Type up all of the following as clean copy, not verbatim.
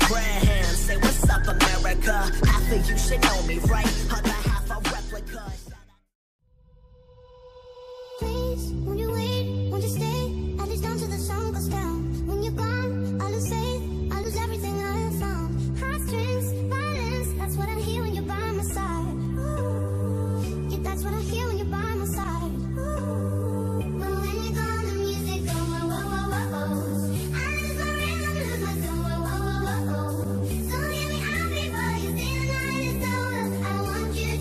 Graham, say what's up, America. Half of you should know me, right? Other half a replica. Please, won't you wait, won't you stay? At least until the sun goes down. When you're gone, I lose faith, I lose everything I have found. Heartstrings, violence, that's what I hear when you're by my side. Ooh, yeah, that's what I hear when you're by my side. Ooh, but when you're gone, the music goes whoa, whoa, whoa, whoa. I lose my rhythm, lose my soul, whoa, whoa, whoa, whoa. So get me out before you say the night is over. I don't want you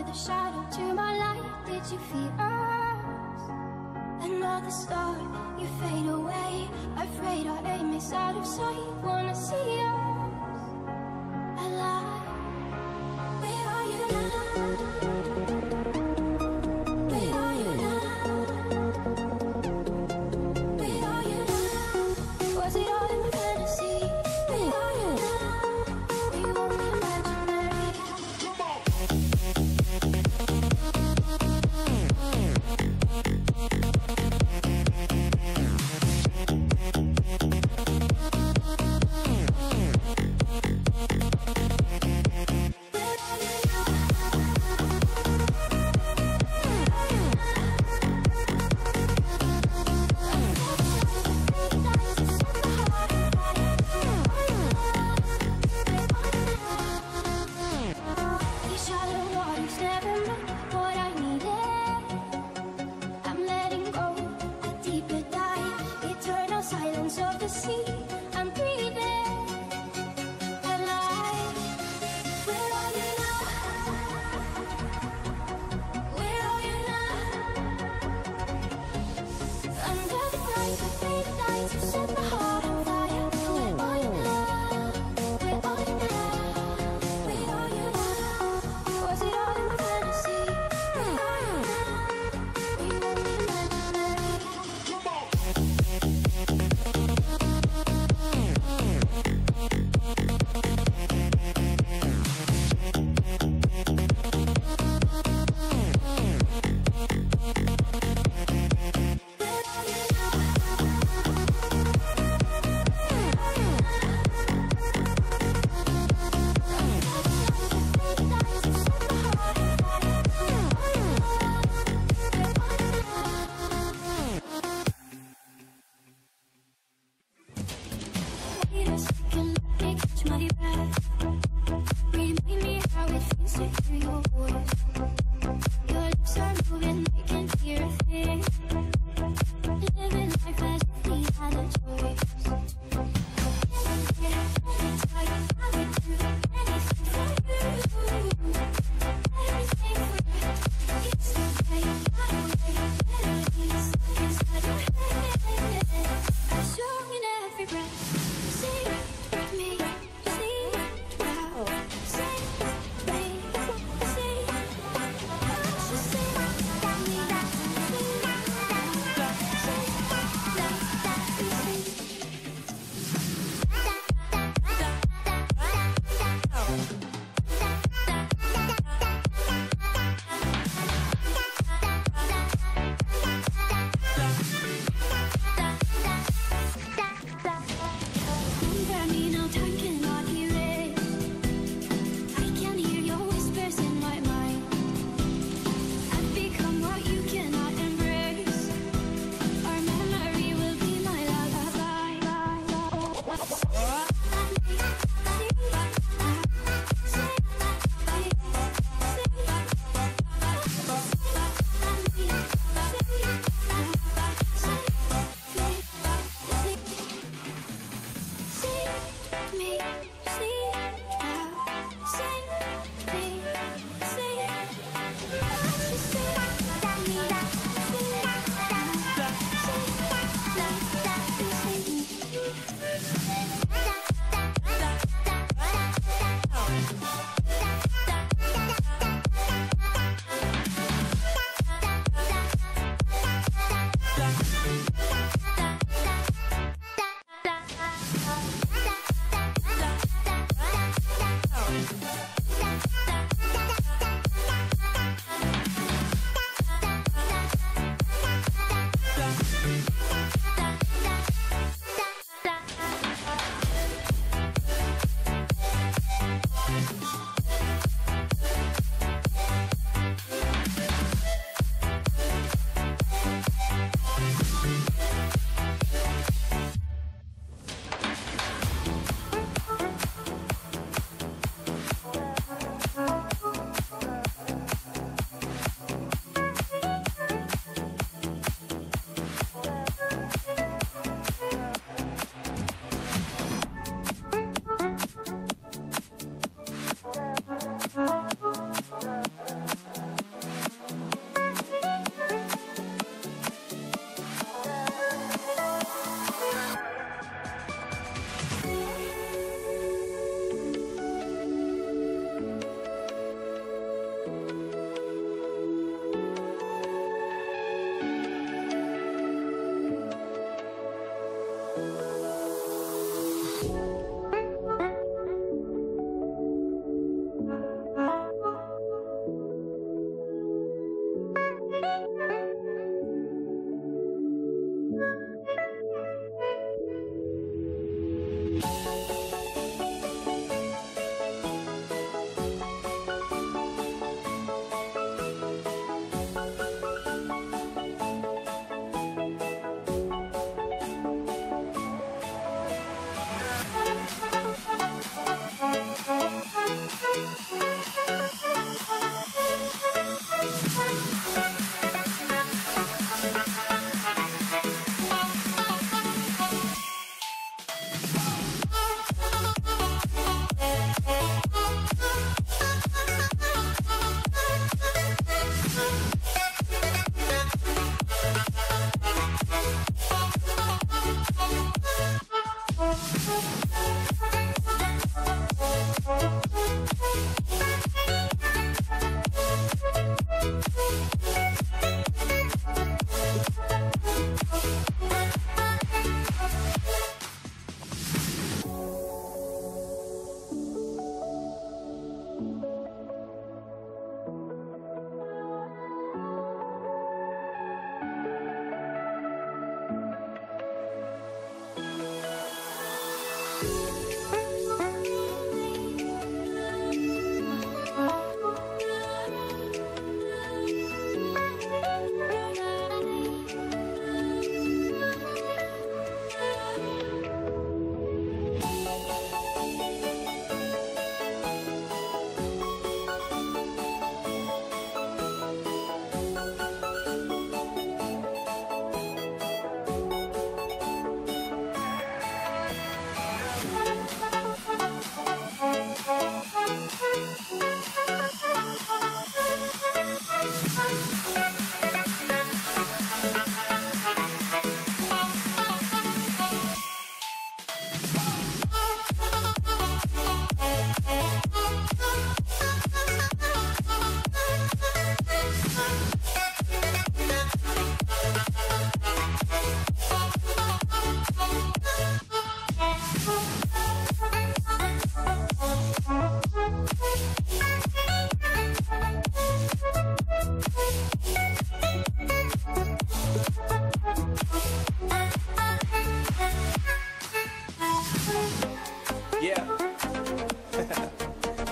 another shadow to my light. Did you feel us? Another star, you fade away. Afraid our aim is out of sight. Wanna see us alive. Where are you now? Where are you now? Where are you now? Was it all in fantasy? Where are you now? We won't be imaginary. Silence of the sea, I'm breathing alive. Where are you now? Where are you now? Under the bright and faded lights, you set my heart on fire. Where are you now? Where are you now? Where are you now? Was it all in fantasy? Where are you now? We won't be imaginary.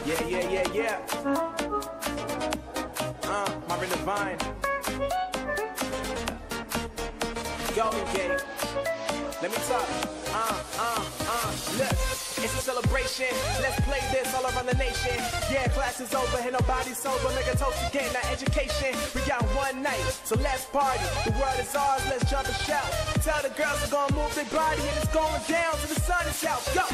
Yeah. Marvin Devine. Golden Gate. Let me talk. Look, it's a celebration. Let's play this all around the nation. Yeah, class is over and nobody's sober. Make a toast again, not education. We got one night, so let's party. The world is ours, let's jump and shout. Tell the girls we're gonna move their body and it's going down till the sun is out. Go!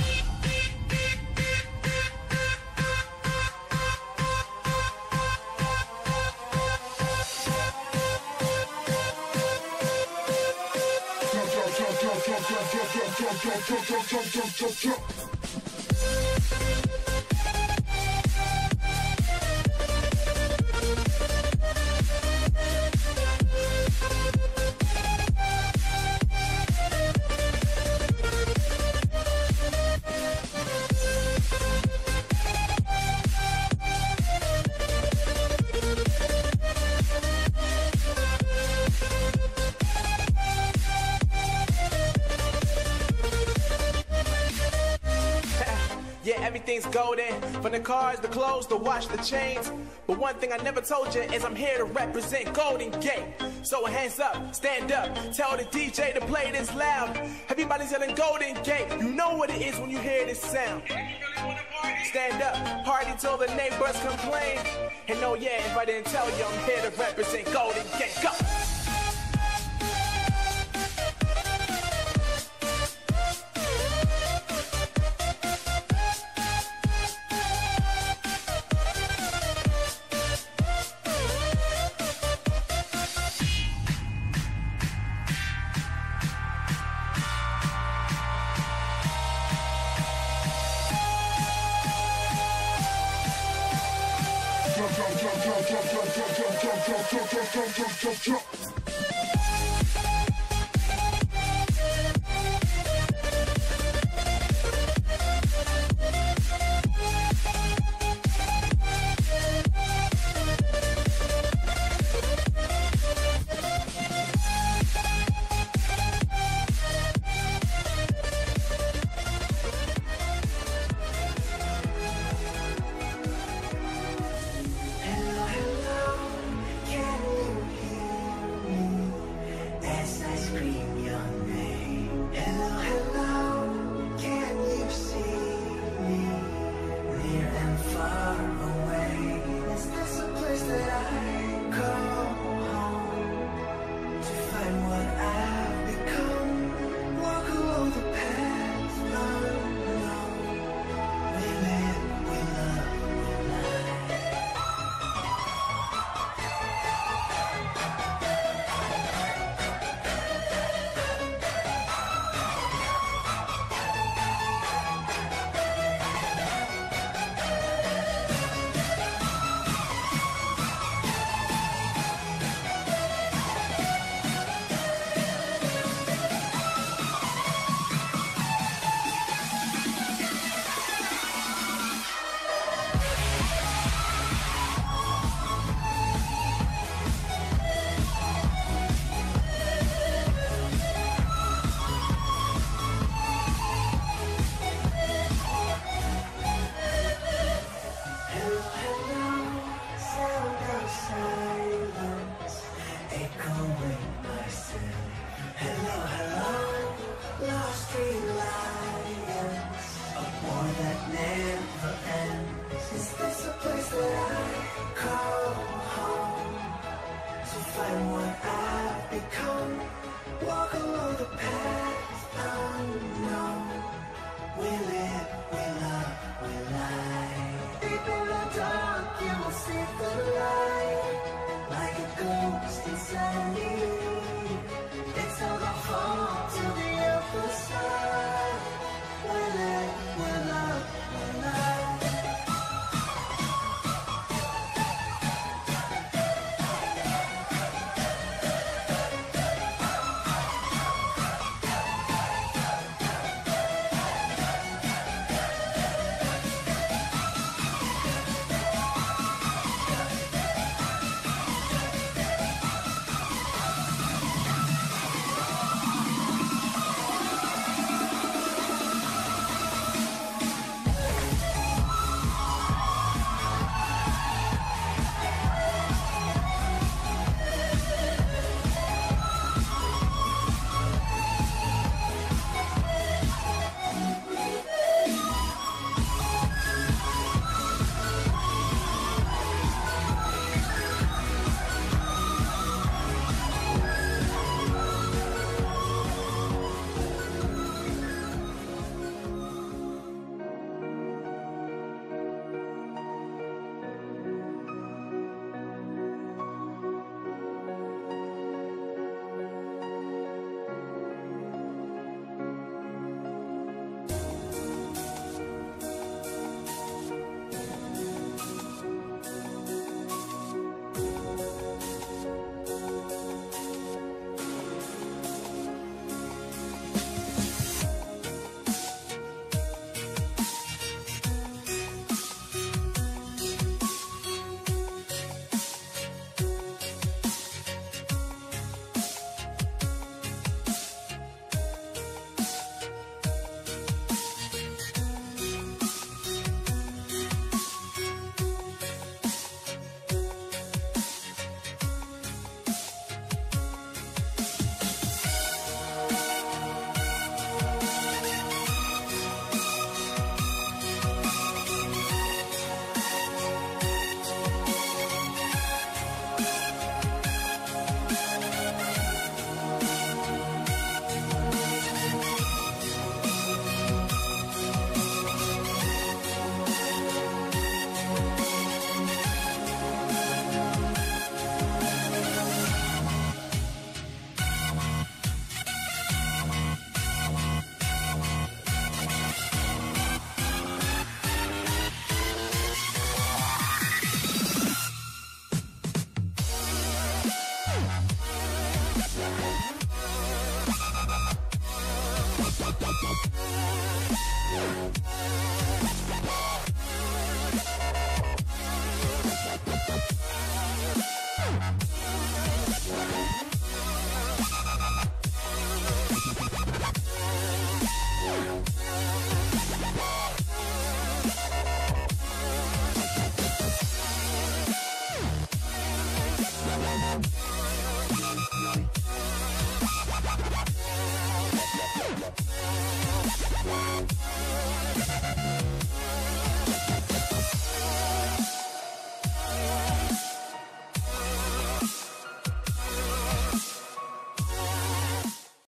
Jump. Yeah, everything's golden. From the cars, the clothes, the watch, the chains. But one thing I never told you is I'm here to represent Golden Gate. So hands up, stand up, tell the DJ to play this loud. Everybody's yelling Golden Gate. You know what it is when you hear this sound. Stand up, party till the neighbors complain. And no, yeah, if I didn't tell you, I'm here to represent Golden Gate. Go! Jump. night.